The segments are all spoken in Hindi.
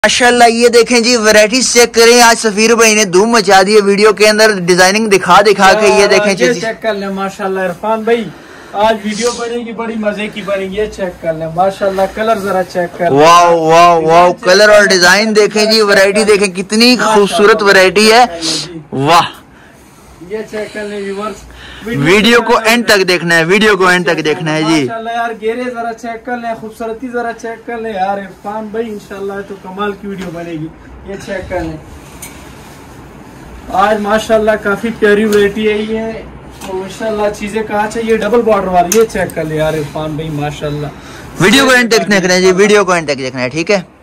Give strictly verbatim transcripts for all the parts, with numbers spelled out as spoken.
माशाल्लाह ये देखें जी वैरायटीज चेक करें। आज सफीर भाई ने धूम मचा दी है वीडियो के अंदर, डिजाइनिंग दिखा दिखा के। ये देखें जी चेक कर ले माशाल्लाह इरफान भाई, आज वीडियो बनेगी बड़ी मजे की बनेगी। ये चेक कर ले माशाल्लाह, कलर जरा चेक कर। वाह वाह वाह, कलर और डिजाइन देखें जी, वैरायटी देखें कितनी खूबसूरत वैरायटी है। वाह, ये चेक कर ले व्यूअर्स, वीडियो को एंड तक देखना है, वीडियो को एंड तक देखना है जी। माशाल्लाह यार, घेरे जरा चेक कर ले, खूबसूरती जरा चेक कर ले यार इरफान भाई, इंशाल्लाह तो कमाल की वीडियो बनेगी। ये चेक कर ले, आज माशाल्लाह काफी प्यारी वैरायटी है ये, तो इंशाल्लाह चीजें कहाँ चाहिए। डबल बॉर्डर वाली ये चेक कर ले यार इरफान भाई माशाल्लाह। वीडियो को एंड तक देखना है जी, वीडियो को एंड तक देखना है, ठीक है।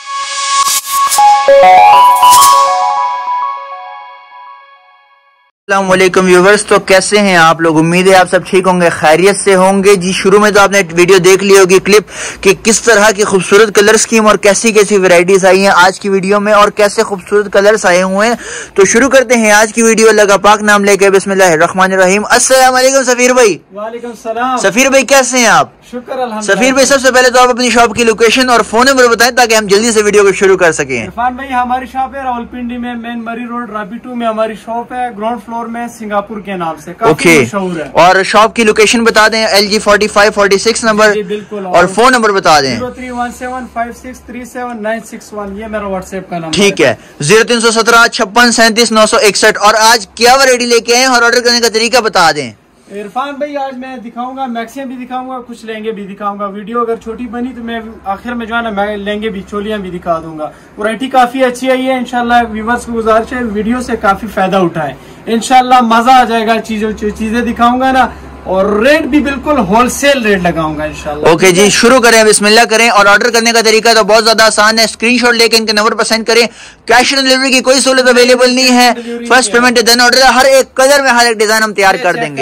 अस्सलामुअलैकुम व्यूवर्स, तो कैसे हैं आप लोग? उम्मीद है आप सब ठीक होंगे, खैरियत से होंगे जी। शुरू में तो आपने वीडियो देख ली होगी क्लिप कि किस तरह की खूबसूरत कलर स्कीम और कैसी कैसी वैरायटीज आई हैं आज की वीडियो में, और कैसे खूबसूरत कलर्स आए हुए हैं। तो शुरू करते हैं आज की वीडियो, अल्लाह का पाक नाम लेके, बिस्मिल्लाहिर्रहमानिर्रहीम। अस्सलाम वालेकुम सफीर भाई। वालेकुम सलाम सफीर भाई, कैसे हैं आप? शुक्र अल्हम्दुलिल्लाह। सफीर भाई, सबसे पहले तो आप अपनी शॉप की लोकेशन और फोन नंबर बताएं ताकि हम जल्दी से वीडियो को शुरू कर सकें। इरफान भाई, हमारी शॉप है रावलपिंडी में, मेन मरी रोड राबी टू में हमारी शॉप है, ग्राउंड फ्लोर में, सिंगापुर के नाम से, काफी ओके। मशहूर है। और शॉप की लोकेशन बता दें, L G forty five forty six number, बिल्कुल, और फोन नंबर बता दें। Zero three one seven five six three seven nine six one, ये मेरा व्हाट्सएप का नंबर। ठीक है, जीरो तीन सौ सत्रह छप्पन सैंतीस नौ सौ इकसठ। और आज क्या वैरायटी लेके आए और ऑर्डर करने का तरीका बता दें। इरफान भाई, आज मैं दिखाऊंगा मैक्सियां भी दिखाऊंगा, कुछ लहंगे भी दिखाऊंगा। वीडियो अगर छोटी बनी तो मैं आखिर में जो है ना, मैं लहंगे भी, चोलियां भी दिखा दूंगा। वैरायटी काफी अच्छी आई है, इंशाल्लाह व्यूवर्स को गुजारिश है वीडियो से काफी फायदा उठाएं, इंशाल्लाह मजा आ जाएगा। चीजों चीजें दिखाऊंगा ना, और रेट भी बिल्कुल होलसेल रेट लगाऊंगा इंशाल्लाह। ओके जी, शुरू करें, बिस्मिल्लाह करें। और ऑर्डर करने का तरीका तो बहुत ज्यादा आसान है, स्क्रीनशॉट लेके इनके नंबर पर सेंड करें। कैश ऑन डिलीवरी की कोई सहूलत अवेलेबल नहीं है, फर्स्ट पेमेंट देन ऑर्डर। हर एक कलर में हर एक डिजाइन हम तैयार कर देंगे।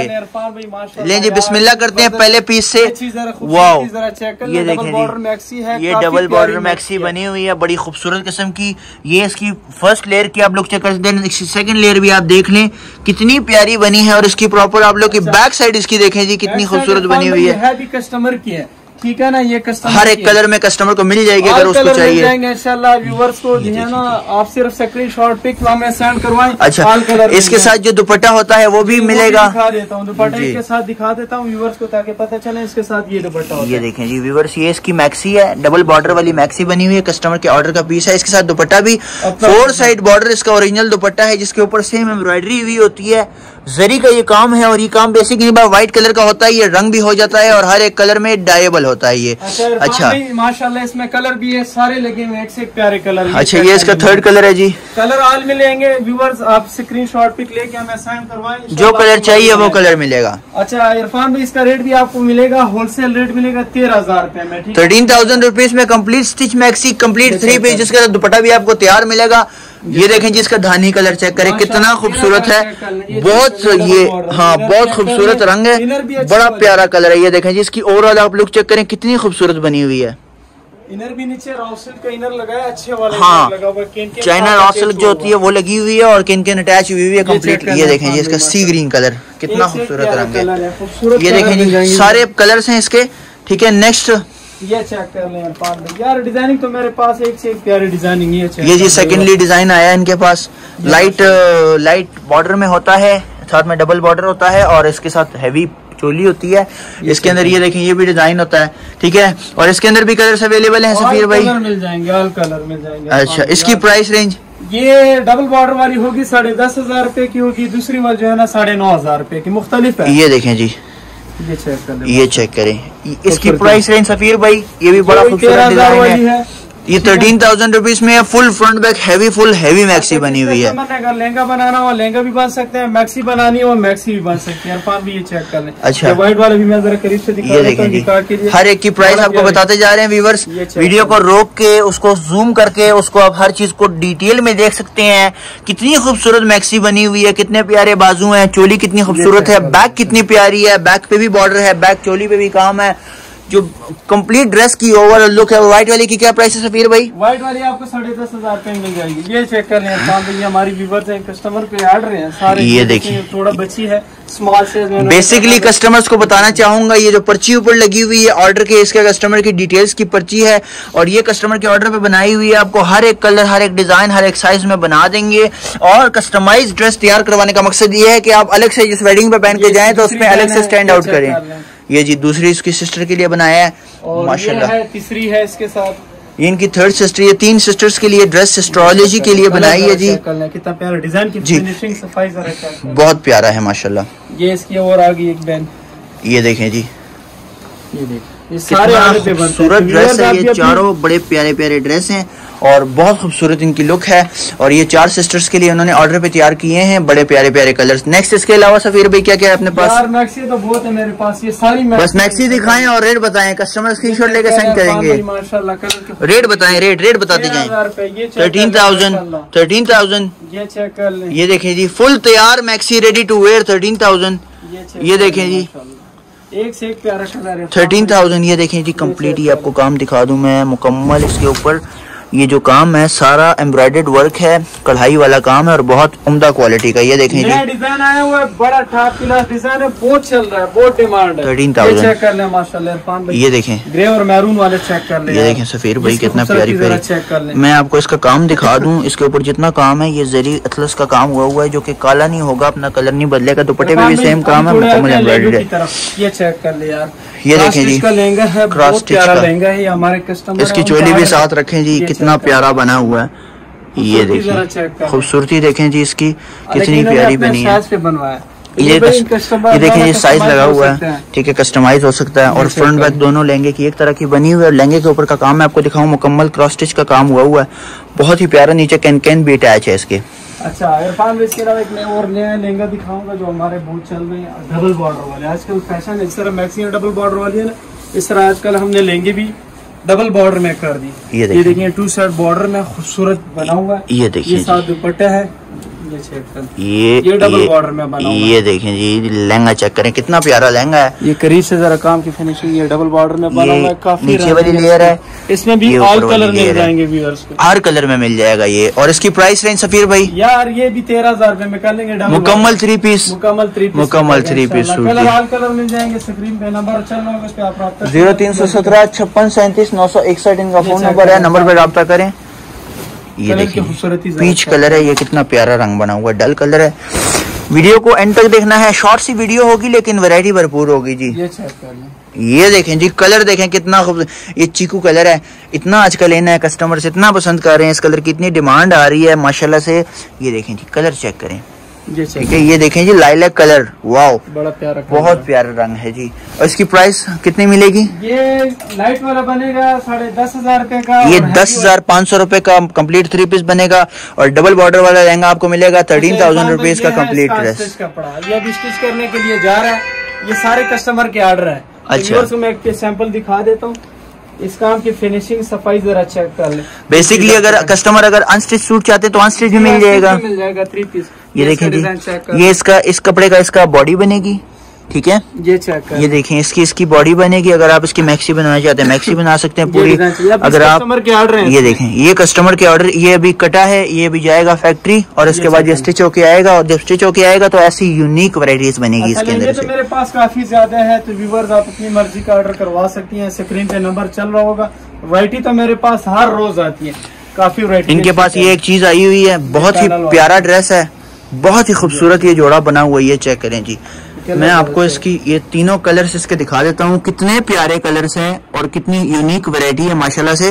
लें जी, बिस्मिल्लाह करते हैं पहले पीस से। वाओ, ये देखें जी, ये डबल बॉर्डर मैक्सी बनी हुई है, बड़ी खूबसूरत किस्म की। ये इसकी फर्स्ट लेयर की आप लोग चेक कर दें, सेकंड लेयर भी आप देख लें कितनी प्यारी बनी है। और इसकी प्रॉपर आप लोग की बैक साइड इसकी देखें जी, कितनी खूबसूरत बनी हुई है। भी कस्टमर की है, ठीक है ना, ये कस्टमर हर एक कलर में कस्टमर को मिल जाएगी अगर उसको चाहिए इंशाल्लाह। व्यूअर्स को जो है ना, आप सिर्फ स्क्रीनशॉट पिक हमें सेंड करवाएं। अच्छा, इसके साथ जो दुपट्टा होता है वो भी मिलेगा। दिखा देता हूँ दुपट्टा के साथ, दिखा देता हूँ व्यूवर्स को ताकि पता चले इसके साथ ये दुपट्टा होता है। ये देखें जी व्यूवर्स, ये इसकी मैक्सी है, डबल बॉर्डर वाली मैक्सी बनी हुई है, कस्टमर के ऑर्डर का पीस है। इसके साथ दुपट्टा भी फोर साइड बॉर्डर इसका ओरिजिनल दुपट्टा है, जिसके ऊपर सेम एम्ब्रॉयडरी हुई होती है। जरी का ये काम है, और ये काम बेसिकली व्हाइट कलर का होता है, ये रंग भी हो जाता है और हर एक कलर में डायबल होता है ये। अच्छा, माशाल्लाह इसमें कलर भी है, सारे लगे हुए एक से एक प्यारे कलर। अच्छा, ये इसका थर्ड कलर है जी। कलर आज मिलेंगे व्यूवर्स, आप स्क्रीनशॉट पिक लेके हमें सेंड करवाएं, जो कलर चाहिए वो कलर मिलेगा। अच्छा इरफान भाई, इसका रेट भी आपको मिलेगा, होलसेल रेट मिलेगा तेरह हजार रुपए में, थर्टीन थाउजेंड रुपीज में complete stitch maxi, complete three piece, जिसका दुपट्टा भी आपको तैयार मिलेगा। ये देखें जी, इसका धानी कलर चेक करें, कितना खूबसूरत है, बहुत ये, हाँ बहुत खूबसूरत रंग है, बड़ा प्यारा कलर है। ये देखें जी, इसकी ओवरऑल आप लोग चेक करें कितनी खूबसूरत बनी हुई है। इनर भी नीचे रॉ सिल्क का इनर लगाया, अच्छे वाला हाँ, लगा हुआ, चाइना रॉ सिल्क जो होती है वो लगी हुई है, और किन किन अटैच हुई हुई है कंप्लीट। ये देखें जी, इसका सी ग्रीन कलर, कितना खूबसूरत रंग है। ये देखें जी, सारे कलर्स हैं इसके, ठीक है। नेक्स्ट ये चेक कर लें यार, डिजाइनिंग तो मेरे पास एक से एक प्यारी डिजाइनिंग है। ये जी सेकेंडली डिजाइन आया है इनके पास, लाइट लाइट बॉर्डर में होता है, साथ में डबल बॉर्डर होता है, और इसके साथ हैवी चोली होती है। इसके अंदर ये देखें, ये भी डिजाइन होता है, ठीक है। और इसके अंदर भी कलर्स अवेलेबल हैं सफीर भाई, मिल जाएंगे, ऑल कलर मिल जाएंगे। अच्छा, इसकी प्राइस रेंज? ये डबल बॉर्डर वाली होगी साढ़े दस हजार रुपए की होगी, दूसरी वाली जो है ना साढ़े नौ हजार रुपए की, मुख्तलिफ है। ये देखें जी, ये चेक कर ये चेक करें, इसकी प्राइस रेंज सफीर भाई, ये भी बड़ा खूबसूरत डिजाइन है। ये थर्टीन थाउजेंड रुपीज में full front back heavy full heavy maxi बनी हुई है। अगर लहंगा बनाना हो लहंगा भी बन सकते हैं, मैक्सी बनानी हो मैक्सी भी बन सकती है। इरफान भी ये चेक कर लें। अच्छा, व्हाइट वाला भी मैं जरा करीब से दिखा देता हूं, दिखा के हर एक की प्राइस आपको बताते जा रहे हैं व्यूवर्स। वीडियो को रोक के, उसको जूम करके, उसको आप हर चीज को डिटेल में देख सकते हैं। कितनी खूबसूरत मैक्सी बनी हुई है, कितने प्यारे बाजू हैं, चोली कितनी खूबसूरत है, बैक कितनी प्यारी है, बैक पे भी बॉर्डर है, बैक चोली पे भी काम है। जो कंप्लीट ड्रेस की ओवरऑल लुक है। व्हाइट वाली की क्या प्राइस है सफीर भाई? व्हाइट वाली आपको साढ़े दस हजार रुपए मिल जाएगी। ये चेक कर लें, हमारी व्यूअर्स हैं, कस्टमर पे आड़ रहे हैं सारे। ये देखिए थोड़ा बची है स्मॉल साइज में। बेसिकली कस्टमर्स को बताना चाहूंगा, ये जो पर्ची ऊपर लगी हुई है ऑर्डर के, इसका कस्टमर की डिटेल्स की पर्ची है और ये कस्टमर के ऑर्डर पे बनाई हुई है। आपको हर एक कलर, हर एक डिजाइन, हर एक साइज में बना देंगे और कस्टमाइज ड्रेस तैयार करवाने का मकसद ये है कि आप अलग से जिस वेडिंग पे पहन के जाएं तो उसमें अलग से स्टैंड आउट करें। ये जी दूसरी इसकी सिस्टर के लिए बनाया है माशाल्लाह। है तीसरी है इसके साथ, ये इनकी थर्ड सिस्टर, ये तीन सिस्टर्स के लिए ड्रेस एस्ट्रोलॉजी के लिए बनाई है जी। कितना प्यारा डिजाइन की फिनिशिंग, सफाई बहुत प्यारा है माशाल्लाह। ये इसकी और आ गई एक बैन, ये देखें जी, ये देखें, ये सारे खूबसूरत ड्रेस है। ये चारों बड़े प्यारे प्यारे ड्रेस हैं और बहुत खूबसूरत इनकी लुक है और ये चार सिस्टर्स के लिए उन्होंने ऑर्डर पे तैयार किए हैं बड़े प्यारे प्यारे कलर्स। नेक्स्ट इसके अलावा सफीर भाई क्या क्या है अपने पास? यार मैक्सी तो बहुत है मेरे पास, ये सारी बस मैक्सी दिखाएं और रेट बताएं, कस्टमर स्क्रीनशॉट लेके सेंड करेंगे। माशाल्लाह रेट बताएं, रेट रेट बताते जाएं। थर्टीन थाउजेंड थर्टीन थाउजेंड ये चेक कर लें। ये देखें जी फुल तैयार maxi ready to wear thirteen thousand. ये देखें जी एक से एक प्यारा कलर है थर्टीन थाउजेंड। ये देखें जी कंप्लीट, ये आपको काम दिखा दूं मैं मुकम्मल। इसके ऊपर ये जो काम है सारा एम्ब्रॉयडर्ड वर्क है, कढ़ाई वाला काम है और बहुत उम्दा क्वालिटी का। ये देखें जी डिजाइन आया हुआ है, बड़ा टॉप क्लास डिजाइन है, बहुत चल रहा है, बहुत डिमांड है। थर्टीन थाउजेंड चेक कर लें माशाल्लाह इरफान भाई। ये देखें ग्रे और मैरून वाले चेक कर लें। ये देखें सफीर भाई कितना प्यारी प्यारी। चेक कर लें, मैं आपको इसका काम दिखा दूं। इसके ऊपर जितना काम है ये जरी अतलस का काम हुआ हुआ है जो कि काला नहीं होगा, अपना कलर नहीं बदलेगा। दुपट्टे पे भी सेम काम है, मुकम्मल एम्ब्रॉयडर्ड है। ये चेक कर ले यार, ये देखें जी का लहंगा है, बहुत प्यारा लहंगा है हमारे कस्टमर। इसकी चोली भी साथ रखें जी, कितना प्यारा बना हुआ है। ये देखिए खूबसूरती देखें जी इसकी कितनी प्यारी बनी है। ये ये देखें ये साइज लगा हुआ है, ठीक है, कस्टमाइज हो सकता है। और फ्रंट बैक दोनों लहंगे की एक तरह की बनी हुई है और लहंगे के ऊपर का काम मैं आपको दिखाऊं, मुकम्मल क्रॉस स्टिच का काम हुआ हुआ है, बहुत ही प्यारा। नीचे कैन कैन भी अटैच है इसके। अच्छा इरफान, इसके अलावा एक मैं और नया लहंगा दिखाऊंगा जो हमारे बहुत चल रहे हैं, डबल बॉर्डर वाले। आजकल फैशन इस तरह मैक्सिमम डबल बॉर्डर वाली है ना, इस तरह आजकल हमने लहंगे भी डबल बॉर्डर में कर दी। ये देखिए टू साइड बॉर्डर में खूबसूरत बना हुआ है। ये देखिए साथ दुपट्टा है, ये चेक कर, ये ये डबल बॉर्डर में बना हुआ है। ये देखें जी लहंगा चेक करें कितना प्यारा लहंगा है। ये करीब से जरा काम की फिनिशिंग, ये डबल बॉर्डर में बना हुआ है, काफी नीचे वाली लेयर है, इसमें भी ऑल कलर मिल जाएंगे व्यूअर्स को, हर कलर में मिल जाएगा ये। और इसकी प्राइस रेंज सफीर भाई? यार ये भी तेरह हजार रुपए में कर लेंगे, मुकम्मल थ्री पीस, मुकम्मल थ्री पीस, मुकम्मल three piece suit. Colour all colour मिल जाएंगे। स्क्रीन पे नंबर चल रहा है, उस पे आप रब्ता जीरो तीन सौ सत्रह छप्पन सैंतीस नौ सौ इकसठ इनका फोन नंबर है, नंबर पे रब्ता करें। ये देखिए पीच कलर है, ये कितना प्यारा रंग बना हुआ है, डल कलर है। वीडियो को एंड तक देखना है, शॉर्ट सी वीडियो होगी लेकिन वैरायटी भरपूर होगी जी। ये चेक कर लें, ये देखें जी कलर देखें कितना खूबसूरत, ये चीकू कलर है, इतना आजकल लेना है, कस्टमर्स इतना पसंद कर रहे हैं इस कलर की, इतनी डिमांड आ रही है माशाल्लाह से। ये देखें जी कलर चेक करें, ठीक है, ये देखें जी लाइलैक कलर, वाओ बड़ा प्यारा, बहुत प्यारा रंग है जी। और इसकी प्राइस कितनी मिलेगी? ये लाइट वाला बनेगा साढ़े दस हजार रुपए का, ये दस हजार पाँच सौ रुपए का कंप्लीट थ्री पीस बनेगा और डबल बॉर्डर वाला लहंगा आपको मिलेगा थर्टीन थाउजेंड रुपीज का कंप्लीट ड्रेस। कपड़ा ये अभी स्टिच करने के लिए जा रहा है, ये सारे कस्टमर के ऑर्डर है। अच्छा तो मैं एक सैंपल दिखा देता हूँ, इस काम की फिनिशिंग सफाई जरा चेक कर ले। बेसिकली अगर कस्टमर अगर अनस्टिच सूट चाहते हैं तो अनस्टिच भी मिल जाएगा, मिल जाएगा थ्री पीस। ये देखें जी, ये इसका इस कपड़े का इसका बॉडी बनेगी, ठीक है, ये चेक कर, ये देखें इसकी इसकी बॉडी बनेगी। अगर आप इसकी मैक्सी बनाना चाहते हैं मैक्सी बना सकते हैं पूरी। अगर आप के ऑर्डर ये देखें, ये कस्टमर के ऑर्डर, ये अभी कटा है, ये भी जाएगा फैक्ट्री और इसके बाद ये स्टिच होके आएगा और जब स्टिच होके आएगा तो ऐसी यूनिक वैरायटीज बनेगी इसके अंदर से। तो मेरे पास काफी ज्यादा है, तो व्यूअर्स आप अपनी मर्जी का ऑर्डर करवा सकती हैं, स्क्रीन पे नंबर चल रहा होगा। वैरायटी तो मेरे पास हर रोज आती है, काफी वैरायटी। इनके पास ये एक चीज आई हुई है, बहुत ही प्यारा ड्रेस है, बहुत ही खूबसूरत ये जोड़ा बना हुआ है, ये चेक करें जी। मैं आपको इसकी ये तीनों कलर्स इसके दिखा देता हूँ, कितने प्यारे कलर्स हैं और कितनी यूनिक वैरायटी है माशाल्लाह से।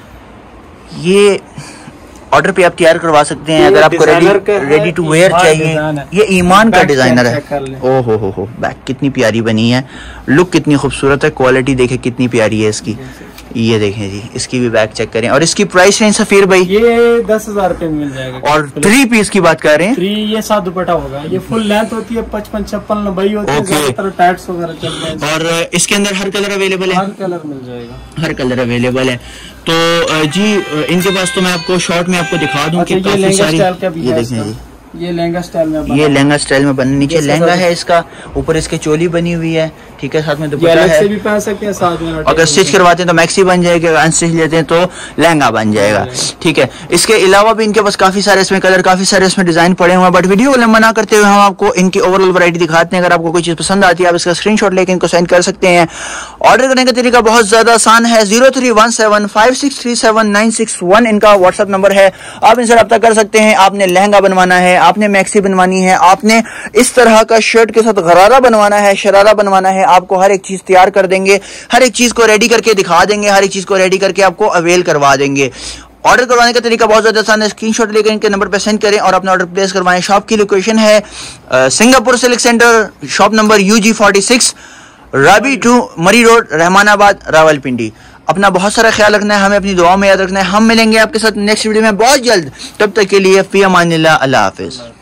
ये ऑर्डर पे आप तैयार करवा सकते हैं अगर आपको रेडी रेडी टू वेयर चाहिए। ये ईमान का डिजाइनर है, ओ हो हो हो बैक कितनी प्यारी बनी है, लुक कितनी खूबसूरत है, क्वालिटी देखे कितनी प्यारी है इसकी। ये देखें जी, इसकी भी बैक चेक करें। और इसकी प्राइस रेंज सफीर भाई? ये दस हजार रुपए मिल जाएगा। और थ्री पीस की बात कर रहे हैं? थ्री ये सात दुपट्टा होगा, ये फुल लेंथ होती है, पचपन छप्पन लंबाई होती है, ज्यादातर टाइट्स वगैरह चलते हैं। और इसके अंदर हर कलर अवेलेबल है? हर कलर मिल जाएगा, हर कलर अवेलेबल है। तो जी इनके पास तो मैं आपको शॉर्ट में आपको दिखा दूं कि काफी सारी, ये देखें जी ये लहंगा स्टाइल में बना, ये लहंगा स्टाइल में बना, नीचे लहंगा है इसका, ऊपर इसके चोली बनी हुई है, ठीक है, साथ में दुपट्टा है। से भी पहन सकते हैं, साथ में अगर स्टिच करवाते हैं तो मैक्सी बन जाएगी, अगर अनस्टिच लेते हैं तो लहंगा बन जाएगा, ठीक है। इसके अलावा भी इनके पास काफी सारे इसमें कलर, काफी सारे इसमें डिजाइन पड़े हुए हैं, बट वीडियो को लंबा ना करते हुए हम आपको इनकी ओवरऑल वैरायटी दिखाते हैं। अगर आपको कोई चीज पसंद आती है आप इसका स्क्रीनशॉट लेकर इनको सेंड कर सकते हैं। ऑर्डर करने का तरीका बहुत ज्यादा आसान है, zero three one seven five six three seven nine six one इनका व्हाट्सएप नंबर है, आप इनसे रब्ता कर सकते हैं। आपने लहंगा बनवाना है, आपने मैक्सी बनवानी है, आपने इस तरह का शर्ट के साथ गरारा बनवाना है, शरारा बनवाना है, आपको हर एक चीज तैयार कर देंगे, हर एक चीज को रेडी करके दिखा देंगे, हर एक चीज को रेडी करके आपको अवेल करवा देंगे। ऑर्डर करवाने का तरीका बहुत ज्यादा आसान है, स्क्रीनशॉट लेकर इनके नंबर पे सेंड करें और अपना ऑर्डर प्लेस करवाएं। शॉप की लोकेशन है Singapore silk centre, shop number U G forty six, Rabi to Murree road, Rahmanabad, Rawalpindi. अपना बहुत सारा ख्याल रखना है, हमें अपनी दुआओं में याद रखना है। हम मिलेंगे आपके साथ नेक्स्ट वीडियो में बहुत जल्द, तब तक के लिए फी अमानिल्लाह, अल्लाह हाफिज।